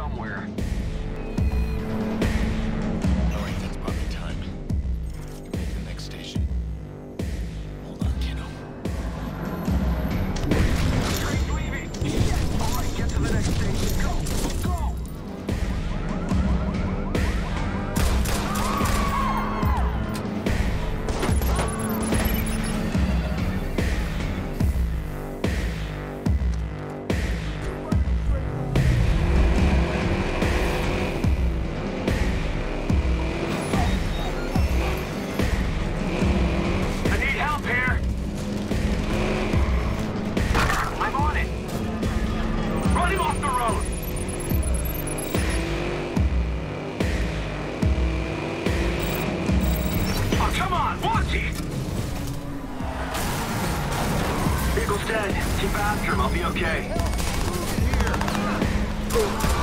somewhere. Alright, that's Bobby time. You make the next station. Hold on, kiddo. Train's leaving! Alright, get to the next station. Go! Go! Vehicle's dead. Keep after him. I'll be okay. Here.